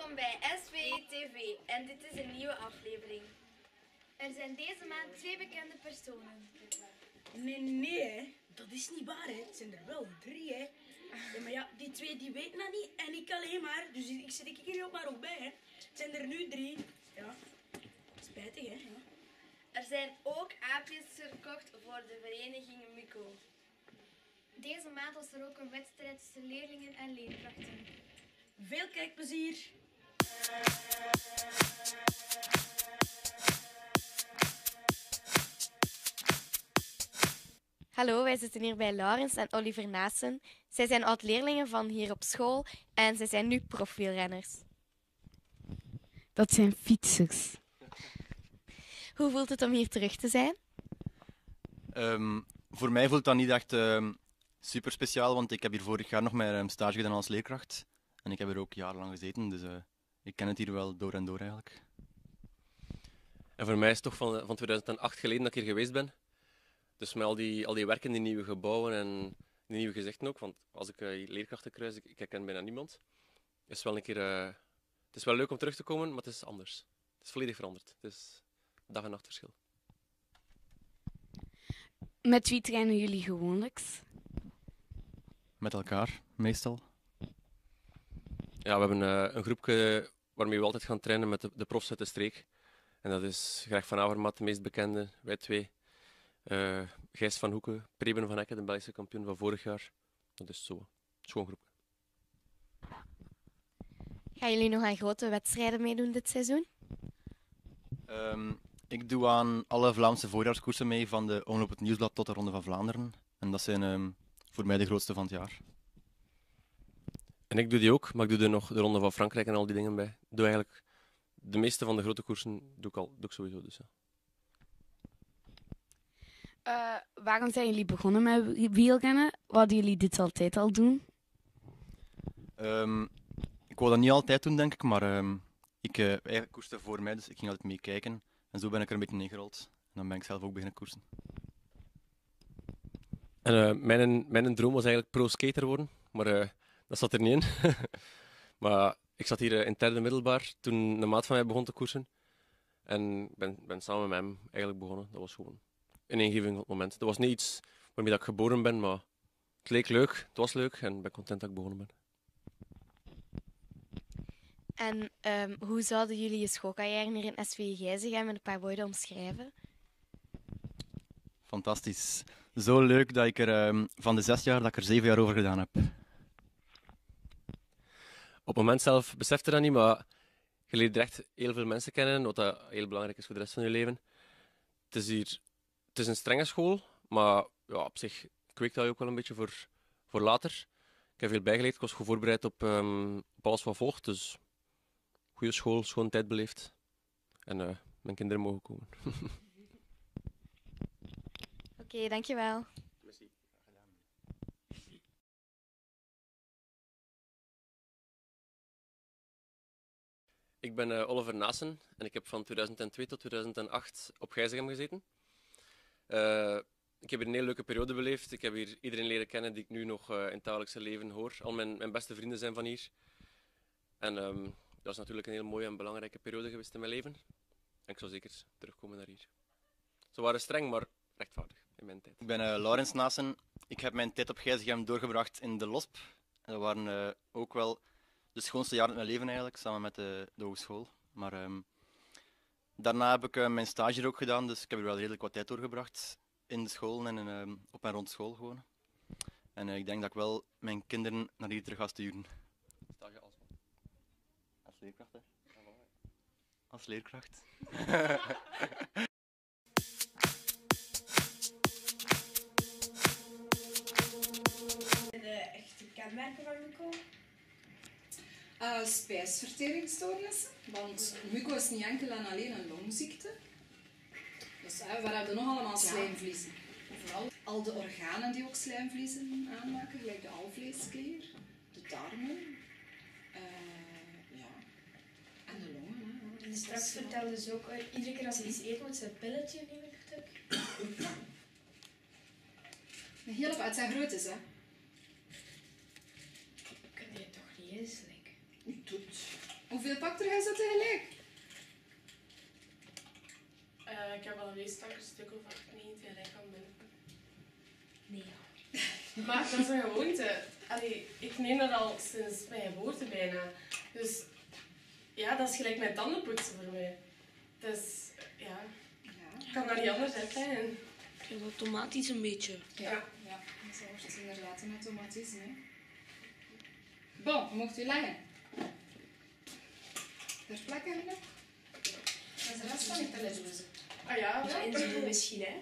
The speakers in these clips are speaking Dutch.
Welkom bij SVTV en dit is een nieuwe aflevering. Er zijn deze maand 2 bekende personen. Nee, dat is niet waar, hè. Het zijn er wel 3, hè. Ja, maar ja, die 2 die weten dat niet en ik alleen maar. Dus ik zit hier ook maar ook bij, hè. Het zijn er nu 3. Ja, spijtig, hè. Ja. Er zijn ook aapjes verkocht voor de vereniging MUCO. Deze maand was er ook een wedstrijd tussen leerlingen en leerkrachten. Veel kijkplezier. Hallo, wij zitten hier bij Laurens en Oliver Naassen. Zij zijn oud-leerlingen van hier op school en zij zijn nu profielrenners. Dat zijn fietsers. Hoe voelt het om hier terug te zijn? Voor mij voelt dat niet echt super speciaal, want ik heb hier vorig jaar nog mijn stage gedaan als leerkracht. En ik heb er ook jarenlang gezeten, dus ik ken het hier wel door en door eigenlijk. En voor mij is het toch van 2008 geleden dat ik hier geweest ben. Dus met al die werken, die nieuwe gebouwen en die nieuwe gezichten ook. Want als ik leerkrachten kruis, ik herken bijna niemand. Is wel een keer, het is wel leuk om terug te komen, maar het is anders. Het is volledig veranderd. Het is dag- en nachtverschil. Met wie trainen jullie gewoonlijk? Met elkaar, meestal. Ja, we hebben een groepje waarmee we altijd gaan trainen met de profs uit de streek. En dat is Greg van Avermaet, de meest bekende, wij twee. Gijs van Hoeken, Preben van Hekken, de Belgische kampioen van vorig jaar. Dat is zo. Schoon groep. Gaan jullie nog aan grote wedstrijden meedoen dit seizoen? Ik doe aan alle Vlaamse voorjaarskoersen mee, van de Omloop het Nieuwsblad tot de Ronde van Vlaanderen. En dat zijn voor mij de grootste van het jaar. En ik doe die ook, maar ik doe er nog de Ronde van Frankrijk en al die dingen bij. Ik doe eigenlijk de meeste van de grote koersen doe ik sowieso. Dus, ja. Waarom zijn jullie begonnen met wielrennen? Wouden jullie dit altijd al doen? Ik wou dat niet altijd doen, denk ik, maar ik eigenlijk koerste voor mij, dus ik ging altijd meekijken. En zo ben ik er een beetje ingerold. En dan ben ik zelf ook beginnen koersen. En mijn droom was eigenlijk pro-skater worden, maar dat zat er niet in. Maar ik zat hier in het derde middelbaar toen een maat van mij begon te koersen. En ben samen met hem eigenlijk begonnen. Dat was gewoon een ingeving van het moment. Dat was niet iets waarmee dat ik geboren ben, maar het leek leuk, het was leuk en ik ben content dat ik begonnen ben. En hoe zouden jullie je schoolcarrière hier in SVJ gaan met een paar woorden omschrijven? Fantastisch. Zo leuk dat ik er van de 6 jaar dat ik er 7 jaar over gedaan heb. Op het moment zelf besefte dat niet, maar je leert er echt heel veel mensen kennen, wat dat heel belangrijk is voor de rest van je leven. Het is een strenge school, maar ja, op zich kweekt dat je ook wel een beetje voor later. Ik heb veel bijgeleerd, ik was goed voorbereid op alles wat volgt, dus goede school, schoon tijd beleefd. En mijn kinderen mogen komen. Oké, dankjewel. Ik ben Oliver Naassen en ik heb van 2002 tot 2008 op Gijzegem gezeten. Ik heb hier een hele leuke periode beleefd. Ik heb hier iedereen leren kennen die ik nu nog in het dagelijkse leven hoor. Al mijn beste vrienden zijn van hier. En dat is natuurlijk een heel mooie en belangrijke periode geweest in mijn leven. En ik zou zeker terugkomen naar hier. Ze waren streng, maar rechtvaardig in mijn tijd. Ik ben Laurens Naassen. Ik heb mijn tijd op Gijzegem doorgebracht in de LOSP. En dat waren ook wel de schoonste jaren uit mijn leven eigenlijk, samen met de hogeschool. Maar daarna heb ik mijn stage hier ook gedaan, dus ik heb er wel redelijk wat tijd doorgebracht in de school en op en rond school gewoon. En ik denk dat ik wel mijn kinderen naar hier terug ga sturen. Stage Als leerkracht, hè? Als leerkracht. De echte kenmerken van MUCO. Spijsverteringsstoornissen, want MUCO is niet enkel en alleen een longziekte. Dus we hebben nog allemaal slijmvliezen. Vooral al de organen die ook slijmvliezen aanmaken, gelijk de alvleesklier, de darmen, en de longen. Hè. En straks vertelde ze ook, iedere keer als ze iets eet, moet ze een pilletje nemen. Heel op, het zijn grootjes, hè. Kun je toch niet eens, like. Doet. Hoeveel Hoeveel pakte jij zo tegelijk? Ik heb al geweest dat ik een stuk of 8, 9 tegelijk kan binnen. Nee. Maar dat is een gewoonte. Allee, ik neem dat al sinds mijn geboorte bijna. Dus ja, dat is gelijk met tandenpoetsen voor mij. Dus ja, ik kan dat niet anders uitleggen. Ik heb automatisch een beetje. Ja. Dat wordt inderdaad een automatisme. Hè. Bon, mocht u leggen. Ter plekke genoeg? Dat is de rest van je teledoze. Ah ja, Ja, en zo misschien, hè.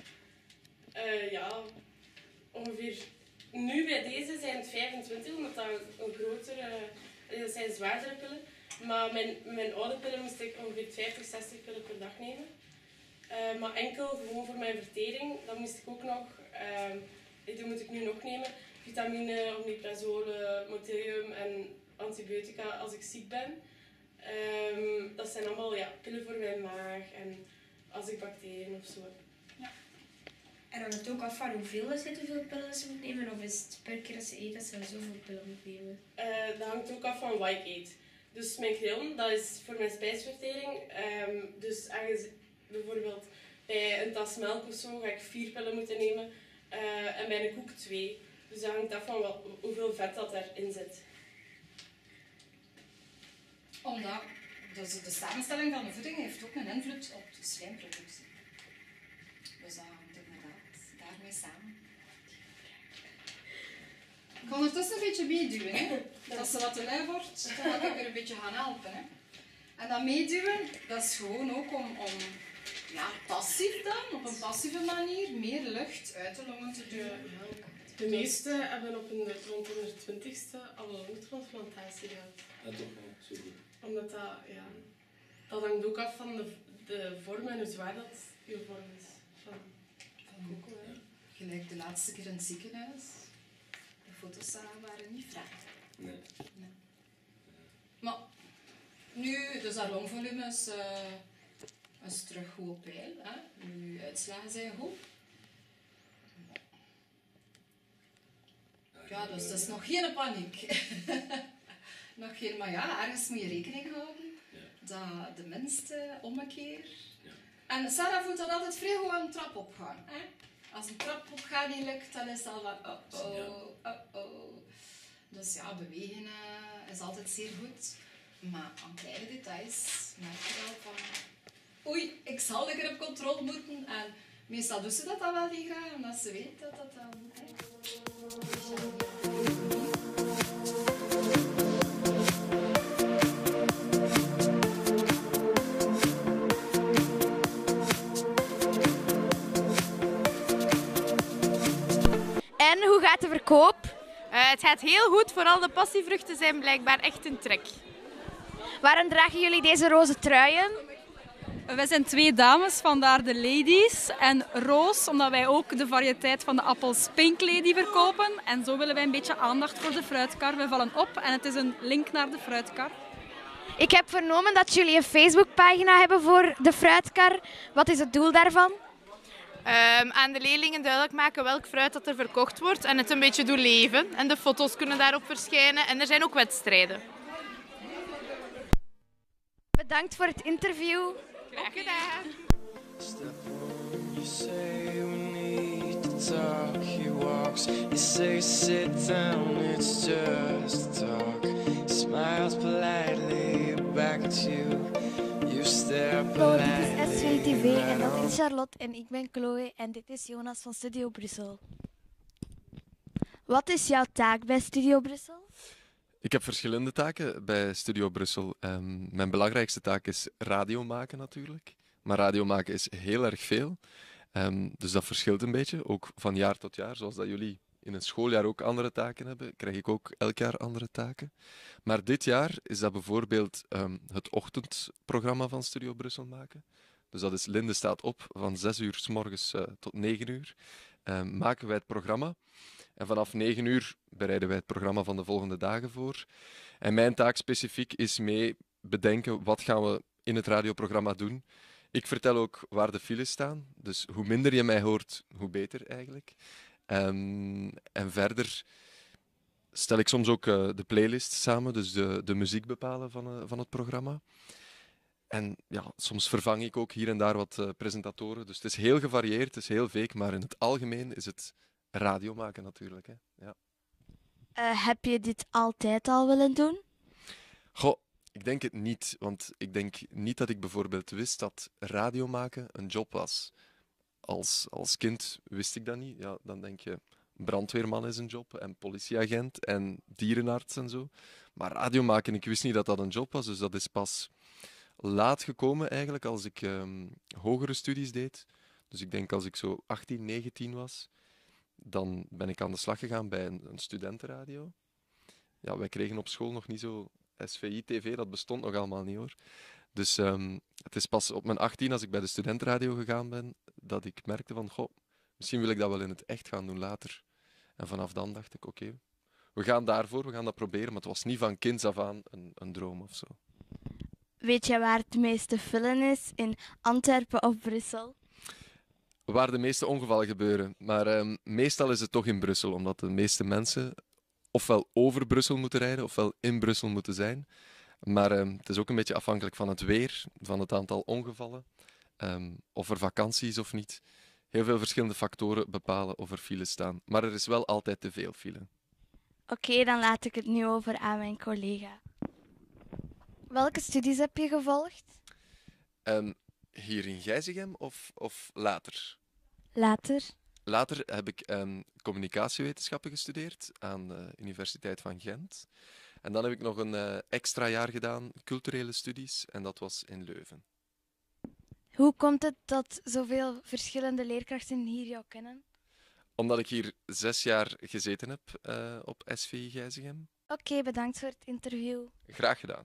ja, ongeveer. Nu bij deze zijn het 25, omdat dat een grotere, dat zijn zwaardere pillen. Maar mijn oude pillen moest ik ongeveer 50, 60 pillen per dag nemen. Maar enkel gewoon voor mijn vertering, dan moest ik ook nog, die moet ik nu nog nemen, vitamine, omeprazole, motillium en antibiotica als ik ziek ben. Dat zijn allemaal pillen voor mijn maag en als ik bacteriën of zo heb. En dan het ook af van hoeveel ze hoeveel pillen ze moet nemen, of is het per keer dat ze eet dat ze zoveel pillen moet nemen? Dat hangt ook af van wat ik eet. Dus mijn krillen, dat is voor mijn spijsvertering. Dus bijvoorbeeld bij een tas melk of zo ga ik 4 pillen moeten nemen. En bij een koek 2. Dus dat hangt af van hoeveel vet dat erin zit. Omdat dus de samenstelling van de voeding heeft ook een invloed op de slijmproductie. Dus dat hangt inderdaad daarmee samen. Ik ga ondertussen een beetje meeduwen. Hè. Als ze wat te lui wordt, dan ga ik er een beetje gaan helpen. Hè. En dat meeduwen, dat is gewoon ook om passief dan, op een passieve manier, meer lucht uit de longen te duwen. De meeste hebben op rond de 120ste al een longtransplantatie gehad. Ja, toch wel, zo goed. Omdat dat hangt ook af van de vorm en hoe zwaar dat je vorm is. Van koken, hè. Gelijk de laatste keer in het ziekenhuis. De foto's waren niet vrij. Nee. Maar nu, dus dat longvolume is terug goed op peil. Hè. Uw uitslagen zijn goed. Ja, dus dat is nog geen paniek. Nog geen, maar ja, ergens moet je rekening houden dat de minste ommekeer. Ja. En Sarah voelt dat altijd vrij goed een trap opgaan. Hè? Als een trap opgaan niet lukt, dan is het al van oh. Dus ja, bewegen is altijd zeer goed. Maar aan kleine details merk je wel van oei, ik zal een keer op controle moeten. En meestal doet ze dat dan wel niet graag, omdat ze weet dat dat dan moet. En hoe gaat de verkoop? Het gaat heel goed, vooral de passievruchten zijn blijkbaar echt een trek. Waarom dragen jullie deze roze truien? Wij zijn 2 dames, vandaar de ladies. En roos, omdat wij ook de variëteit van de appels Pink Lady verkopen. En zo willen wij een beetje aandacht voor de fruitkar. Wij vallen op en het is een link naar de fruitkar. Ik heb vernomen dat jullie een Facebookpagina hebben voor de fruitkar. Wat is het doel daarvan? Aan de leerlingen duidelijk maken welk fruit dat er verkocht wordt en het een beetje doen leven. En de foto's kunnen daarop verschijnen en er zijn ook wedstrijden. Bedankt voor het interview. Graag gedaan. You say we need to talk, he walks. You say sit down, it's just talk. He smiles politely back at you. You stare Hallo, dit is politely. SVTV en dat is Charlotte en ik ben Chloe en dit is Jonas van Studio Brussel. Wat is jouw taak bij Studio Brussel? Ik heb verschillende taken bij Studio Brussel. Mijn belangrijkste taak is radio maken natuurlijk. Maar radio maken is heel erg veel. Dus dat verschilt een beetje, ook van jaar tot jaar. Zoals dat jullie in een schooljaar ook andere taken hebben, krijg ik ook elk jaar andere taken. Maar dit jaar is dat bijvoorbeeld het ochtendprogramma van Studio Brussel maken. Dus dat is Linde staat op van 6 uur 's morgens tot 9 uur. Maken wij het programma. En vanaf 9 uur bereiden wij het programma van de volgende dagen voor. En mijn taak specifiek is mee bedenken wat gaan we in het radioprogramma doen. Ik vertel ook waar de files staan. Dus hoe minder je mij hoort, hoe beter eigenlijk. En verder stel ik soms ook de playlist samen, dus de muziek bepalen van het programma. En ja, soms vervang ik ook hier en daar wat presentatoren. Dus het is heel gevarieerd, het is heel vaag, maar in het algemeen is het radio maken natuurlijk. Hè. Ja. Heb je dit altijd al willen doen? Goh, ik denk het niet. Want ik denk niet dat ik bijvoorbeeld wist dat radio maken een job was. Als kind wist ik dat niet. Ja, dan denk je, brandweerman is een job en politieagent en dierenarts en zo. Maar radio maken, ik wist niet dat dat een job was. Dus dat is pas laat gekomen eigenlijk, als ik hogere studies deed. Dus ik denk als ik zo 18, 19 was, dan ben ik aan de slag gegaan bij een studentenradio. Ja, wij kregen op school nog niet zo SVI-TV, dat bestond nog allemaal niet hoor. Dus het is pas op mijn 18, als ik bij de studentenradio gegaan ben, dat ik merkte van, goh, misschien wil ik dat wel in het echt gaan doen later. En vanaf dan dacht ik, oké, we gaan daarvoor, we gaan dat proberen. Maar het was niet van kinds af aan een droom of zo. Weet je waar het meeste file is? In Antwerpen of Brussel? Waar de meeste ongevallen gebeuren. Maar meestal is het toch in Brussel, omdat de meeste mensen ofwel over Brussel moeten rijden, ofwel in Brussel moeten zijn. Maar het is ook een beetje afhankelijk van het weer, van het aantal ongevallen, of er vakantie is of niet. Heel veel verschillende factoren bepalen of er files staan. Maar er is wel altijd te veel file. Oké, dan laat ik het nu over aan mijn collega. Welke studies heb je gevolgd? Hier in Gijzegem of later? Later. Later heb ik communicatiewetenschappen gestudeerd aan de Universiteit van Gent. En dan heb ik nog een extra jaar gedaan, culturele studies, en dat was in Leuven. Hoe komt het dat zoveel verschillende leerkrachten hier jou kennen? Omdat ik hier 6 jaar gezeten heb op SVI Gijzegem. Oké, bedankt voor het interview. Graag gedaan.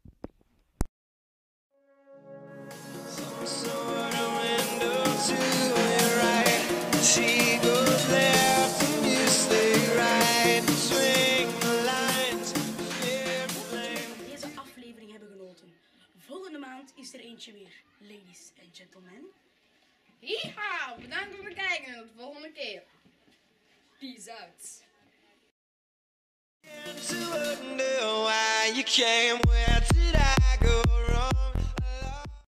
Deze aflevering hebben genoten. Volgende maand is er eentje weer. Ladies and gentlemen. Yeehaw! Bedankt voor het kijken en tot de volgende keer. Peace out. To wonder why you came when